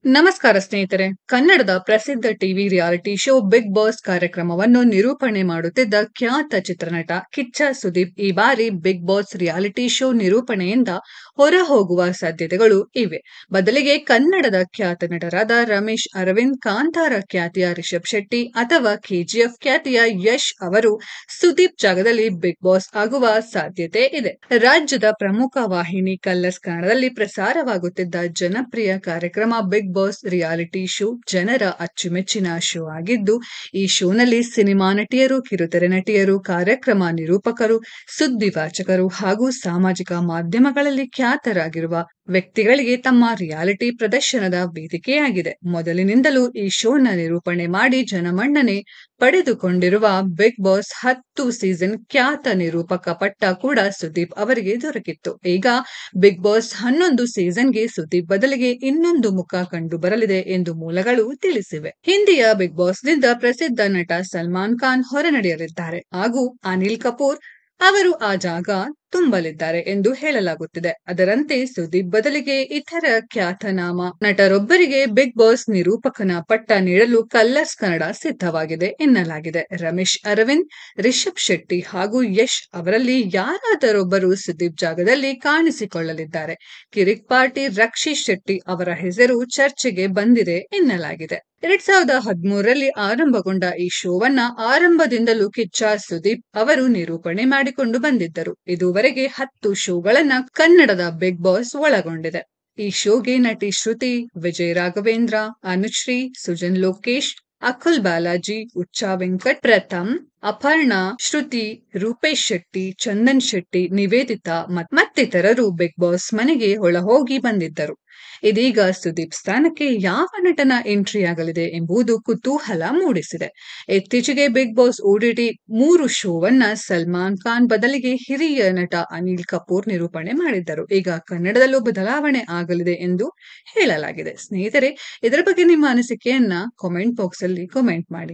ನಮಸ್ಕಾರ ಸ್ನೇಹಿತರೆ. ಕನ್ನಡದ ಪ್ರಸಿದ್ಧ TV reality show Bigg Boss ಕಾರ್ಯಕ್ರಮವನ್ನು ನಿರೂಪಣೆ ಮಾಡುತ್ತಿದ್ದ ಖ್ಯಾತ ಚಿತ್ರನಟ ಕಿಚ್ಚ ಸುದೀಪ್ ಈ ಬಾರಿ ಬಿಗ್ ಬಾಸ್ ರಿಯಾಲಿಟಿ ಶೋ ನಿರೂಪಣೆಯಿಂದ ಹೊರಹೋಗುವ ಸಾಧ್ಯತೆಗಳು ಇವೆ. ಬದಲಿಗೆ ಕನ್ನಡದ ಖ್ಯಾತ ನಟರಾದ ರಮೇಶ್ ಅರವಿಂದ್, ಕಾಂತಾರ ಖ್ಯಾತಿಯ ರಿಷಬ್ ಶೆಟ್ಟಿ ಅಥವಾ ಕೆಜಿಎಫ್ ಖ್ಯಾತಿಯ ಯಶ್ ಅವರು ಸುದೀಪ್ ಜಾಗದಲ್ಲಿ ಬಿಗ್ ಬಾಸ್ ಆಗುವ ಸಾಧ್ಯತೆ ಇದೆ. ರಾಜ್ಯದ ಪ್ರಮುಖ ವಾಹಿನಿ ಕಲರ್ಸ್ ಕನ್ನಡದಲ್ಲಿ ಪ್ರಸಾರವಾಗುತ್ತಿದ್ದ ಜನಪ್ರಿಯ ಕಾರ್ಯಕ್ರಮ ಬಿಗ್ ಬಾಸ್ ರಿಯಾಲಿಟಿ ಶೋ ಜನರ ಅಚ್ಚುಮೆಚ್ಚಿನ ಶೋ ಆಗಿದ್ದು, ಈ ಶೋನಲ್ಲಿ ಸಿನಿಮಾ ನಟಿಯರು, ಕಿರುತೆರೆ ನಟಿಯರು, ಕಾರ್ಯಕ್ರಮ ನಿರೂಪಕರು, ಸುದ್ದಿ ವಾಚಕರು ಹಾಗೂ ಸಾಮಾಜಿಕ ಮಾಧ್ಯಮಗಳಲ್ಲಿ ಖ್ಯಾತರಾಗಿರುವ ವ್ಯಕ್ತಿಗಳಿಗೆ ತಮ್ಮ ರಿಯಾಲಿಟಿ ಪ್ರದರ್ಶನದ ವೇದಿಕೆಯಾಗಿದೆ. ಮೊದಲಿನಿಂದಲೂ ಈ ಶೋನ ನಿರೂಪಣೆ ಮಾಡಿ ಜನಮನ್ನಣೆ ಪಡೆದುಕೊಂಡಿರುವ ಬಿಗ್ ಬಾಸ್ 10 ಸೀಸನ್ ಖ್ಯಾತ ನಿರೂಪಕ ಪಟ್ಟ ಕೂಡ ಸುದೀಪ್ ಅವರಿಗೆ ದೊರಕಿತ್ತು. ಈಗ ಬಿಗ್ ಬಾಸ್ 11 ಸೀಸನ್ಗೆ ಸುದೀಪ್ ಬದಲಿಗೆ ಇನ್ನೊಂದು ಮುಖ ಕಂಡು ಬರಲಿದೆ ಎಂದು ಮೂಲಗಳು ತಿಳಿಸಿವೆ. ಹಿಂದಿಯ ಬಿಗ್ ಬಾಸ್ನಿಂದ ಪ್ರಸಿದ್ಧ ನಟ ಸಲ್ಮಾನ್ ಖಾನ್ ಹೊರನಡೆಯಲಿದ್ದಾರೆ ಹಾಗೂ ಅನಿಲ್ ಕಪೂರ್ ಅವರು ಆ ಜಾಗ ತುಂಬಲಿದ್ದಾರೆ ಎಂದು ಹೇಳಲಾಗುತ್ತಿದೆ. ಅದರಂತೆ ಸುದೀಪ್ ಬದಲಿಗೆ ಇತರ ಖ್ಯಾತನಾಮ ನಟರೊಬ್ಬರಿಗೆ ಬಿಗ್ ಬಾಸ್ ನಿರೂಪಕನ ಪಟ್ಟ ನೀಡಲು ಕಲರ್ಸ್ ಕನ್ನಡ ಸಿದ್ಧವಾಗಿದೆ ಎನ್ನಲಾಗಿದೆ. ರಮೇಶ್ ಅರವಿಂದ್, ರಿಷಬ್ ಶೆಟ್ಟಿ ಹಾಗೂ ಯಶ್ ಅವರಲ್ಲಿ ಯಾರಾದರೊಬ್ಬರು ಸುದೀಪ್ ಜಾಗದಲ್ಲಿ ಕಾಣಿಸಿಕೊಳ್ಳಲಿದ್ದಾರೆ. ಕಿರಿಕ್ ಪಾರ್ಟಿ ರಕ್ಷಿತ್ ಶೆಟ್ಟಿ ಅವರ ಹೆಸರು ಚರ್ಚೆಗೆ ಬಂದಿದೆ ಎನ್ನಲಾಗಿದೆ. 2013ರಲ್ಲಿ ಆರಂಭಗೊಂಡ ಈ ಶೋವನ್ನ ಆರಂಭದಿಂದಲೂ ಕಿಚ್ಚ ಸುದೀಪ್ ಅವರು ನಿರೂಪಣೆ ಮಾಡಿಕೊಂಡು ಬಂದಿದ್ದರು. ಇದುವರೆಗೆ 10 ಶೋಗಳನ್ನ ಕನ್ನಡದ ಬಿಗ್ ಬಾಸ್ ಒಳಗೊಂಡಿದೆ. ಈ ಶೋಗೆ ನಟಿ ಶ್ರುತಿ, ವಿಜಯ್ ರಾಘವೇಂದ್ರ, ಅನುಶ್ರೀ, ಸುಜನ್ ಲೋಕೇಶ್, ಅಕುಲ್ ಬಾಲಾಜಿ, ಉಚ್ಚಾ ವೆಂಕಟ್, ಪ್ರಥಮ್, ಅಪರ್ಣಾ, ಶ್ರುತಿ, ರೂಪೇಶ್ ಶೆಟ್ಟಿ, ಚಂದನ್ ಶೆಟ್ಟಿ, ನಿವೇದಿತಾ ಮತ್ತಿತರರು ಬಿಗ್ ಬಾಸ್ ಮನೆಗೆ ಒಳಹೋಗಿ ಬಂದಿದ್ದರು. ಇದೀಗ ಸುದೀಪ್ ಸ್ಥಾನಕ್ಕೆ ಯಾವ ನಟನ ಎಂಟ್ರಿ ಆಗಲಿದೆ ಎಂಬುದು ಕುತೂಹಲ ಮೂಡಿಸಿದೆ. ಇತ್ತೀಚೆಗೆ ಬಿಗ್ ಬಾಸ್ OTT 3 ಶೋವನ್ನ ಸಲ್ಮಾನ್ ಖಾನ್ ಬದಲಿಗೆ ಹಿರಿಯ ನಟ ಅನಿಲ್ ಕಪೂರ್ ನಿರೂಪಣೆ ಮಾಡಿದ್ದರು. ಈಗ ಕನ್ನಡದಲ್ಲೂ ಬದಲಾವಣೆ ಆಗಲಿದೆ ಎಂದು ಹೇಳಲಾಗಿದೆ. ಸ್ನೇಹಿತರೆ, ಇದರ ಬಗ್ಗೆ ನಿಮ್ಮ ಅನಿಸಿಕೆಯನ್ನ ಕಾಮೆಂಟ್ ಬಾಕ್ಸ್ ಅಲ್ಲಿ ಕಾಮೆಂಟ್ ಮಾಡಿ.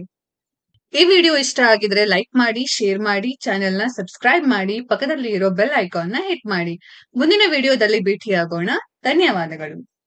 ಈ ವಿಡಿಯೋ ಇಷ್ಟ ಆಗಿದ್ರೆ ಲೈಕ್ ಮಾಡಿ, ಶೇರ್ ಮಾಡಿ, ಚಾನೆಲ್ನ ಸಬ್ಸ್ಕ್ರೈಬ್ ಮಾಡಿ, ಪಕ್ಕದಲ್ಲಿ ಇರೋ ಬೆಲ್ ಐಕಾನ್ನ ಹಿಟ್ ಮಾಡಿ. ಮುಂದಿನ ವಿಡಿಯೋದಲ್ಲಿ ಭೇಟಿಯಾಗೋಣ. ಧನ್ಯವಾದಗಳು.